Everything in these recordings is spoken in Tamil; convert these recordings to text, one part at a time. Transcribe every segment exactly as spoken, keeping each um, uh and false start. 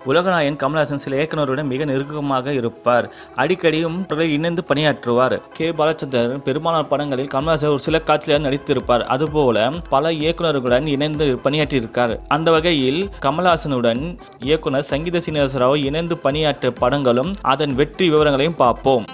உலகநாயகன் கமல்ஹாசன் சில இயக்குநருடன் மிக நெருக்கமாக இருப்பார். அடிக்கடியும் இணைந்து பணியாற்றுவார். கே பாலச்சந்தர் பெரும்பாலான படங்களில் கமல்ஹாசன் ஒரு சில காட்சியாக நடித்திருப்பார். அதுபோல பல இயக்குநர்களுடன் இணைந்து பணியாற்றியிருக்கார். அந்த வகையில் கமல்ஹாசனுடன் இயக்குனர் சங்கீத சீனிவாச ராவ் இணைந்து பணியாற்றிய படங்களும் அதன் வெற்றி விவரங்களையும் பார்ப்போம்.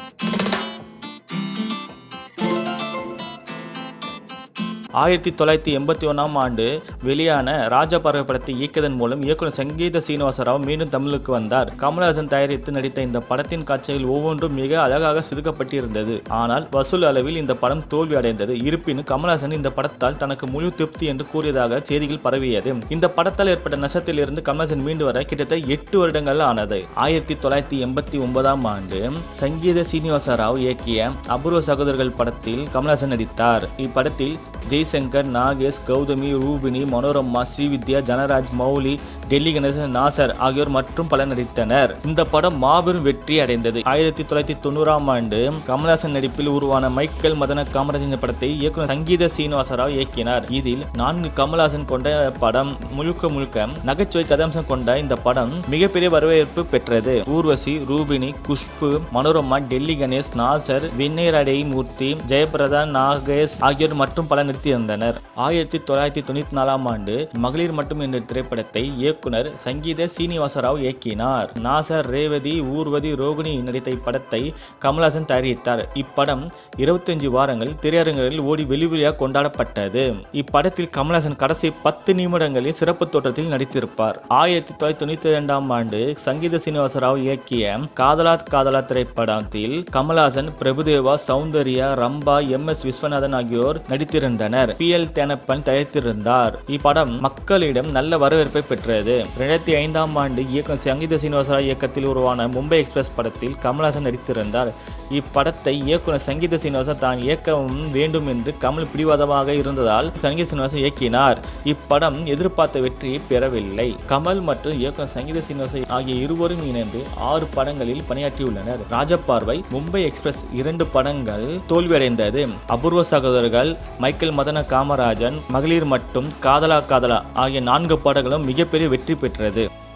ஆயிரத்தி தொள்ளாயிரத்தி எண்பத்தி ஒன்றாம் ஆண்டு வெளியான ராஜா பறவை படத்தை இயக்கியதன் மூலம் இயக்குனர் சங்கீத சீனிவாச ராவ் மீண்டும் தமிழுக்கு வந்தார். கமல்ஹாசன் தயாரித்து நடித்த இந்த படத்தின் காட்சிகள் ஒவ்வொன்றும் மிக அழகாக செதுக்கப்பட்டிருந்தது. ஆனால் வசூல் அளவில் இந்த படம் தோல்வி அடைந்தது. இருப்பினும் கமல்ஹாசன் இந்த படத்தால் தனக்கு முழு திருப்தி என்று கூறியதாக செய்திகள் பரவியது. இந்த படத்தால் ஏற்பட்ட நஷ்டத்திலிருந்து கமல்ஹாசன் மீண்டு வர கிட்டத்தட்ட எட்டு வருடங்கள் ஆனது. ஆயிரத்தி தொள்ளாயிரத்தி எண்பத்தி ஒன்பதாம் ஆண்டு சங்கீத சீனிவாச ராவ் இயக்கிய அபூர்வ சகோதரர்கள் படத்தில் கமல்ஹாசன் நடித்தார். இப்படத்தில் ஜெய்சங்கர், நாகேஷ், கௌதமி, ரூபினி, மனோரமா, ஸ்ரீவித்யா, ஜனராஜ், மௌலி, டெல்லி கணேசன், நாசர் ஆகியோர் மற்றும் பலர் நடித்தனர். இந்த படம் மாபெரும் வெற்றி அடைந்தது. ஆயிரத்தி தொள்ளாயிரத்தி தொண்ணூறாம் ஆண்டு கமல்ஹாசன் நடிப்பில் உருவான மைக்கேல் மதன காமராஜன் படத்தை இயக்குனர் சங்கீத சீனிவாச ராவ் இயக்கினார். இதில் நான்கு கமல்ஹாசன் கொண்ட படம். முழுக்க முழுக்க நகைச்சுவை கதாம்சம் கொண்ட இந்த படம் மிகப்பெரிய வரவேற்பு பெற்றது. ஊர்வசி, ரூபினி, குஷ்பு, மனோரமா, டெல்லி கணேஷ், நாசர், வினயரடை மூர்த்தி, ஜெயபிரதா, நாகேஷ் ஆகியோர் மற்றும் பலர் நடித்திருந்தனர். ஆயிரத்தி தொள்ளாயிரத்தி தொண்ணூத்தி நாலாம் ஆண்டு மகளிர் மட்டும் என்ற திரைப்படத்தை இயக்குனர் சங்கீத சீனிவாச ராவ் இயக்கினார். நாசர், ரேவதி, ஊர்வதி, ரோகிணி நடித்த இப்படத்தை கமல்ஹாசன் தயாரித்தார். இப்படம் இருபத்தி அஞ்சு வாரங்கள் திரையரங்குகளில் ஓடி வெளிவெளியாக கொண்டாடப்பட்டது. இப்படத்தில் கமல்ஹாசன் கடைசி பத்து நிமிடங்களில் சிறப்பு தோற்றத்தில் நடித்திருப்பார். ஆயிரத்தி தொள்ளாயிரத்தி தொண்ணூத்தி இரண்டாம் ஆண்டு சங்கீத சீனிவாச ராவ் இயக்கிய காதலா காதலா திரைப்படத்தில் கமல்ஹாசன், பிரபுதேவா, சௌந்தர்யா, ரம்பா, எம் எஸ் விஸ்வநாதன் ஆகியோர் நடித்திருந்தனர். பி எல் தேனப்பன் தயாரித்திருந்தார். இப்படம் மக்களிடம் நல்ல வரவேற்பை பெற்றது. இரண்டாயிரத்தி ஐந்தாம் ஆண்டு இயக்குனர் சங்கீத சீனிவாச ராவ் இயக்கத்தில் உருவான மும்பை எக்ஸ்பிரஸ் படத்தில் கமல்ஹாசன் நடித்திருந்தார். இப்படத்தை இயக்குனர் சங்கீத சீனிவாசன் தான் இயக்கவும் வேண்டும் என்று கமல் பிடிவாதமாக இருந்ததால் சங்கீத சீனிவாசன் இயக்கினார். இப்படம் எதிர்பார்த்த வெற்றியை பெறவில்லை. கமல் மற்றும் இயக்குனர் சங்கீத சீனிவாசன் ஆகிய இருவரும் இணைந்து ஆறு படங்களில் பணியாற்றியுள்ளனர். ராஜபார்வை, மும்பை எக்ஸ்பிரஸ் இரண்டு படங்கள் தோல்வியடைந்தது. அபூர்வ சகோதரர்கள், மைக்கேல் மதன காமராஜன், மகளிர் மட்டும், காதலா காதலா ஆகிய நான்கு படங்களும் மிகப்பெரிய வெற்றி பெற்றது.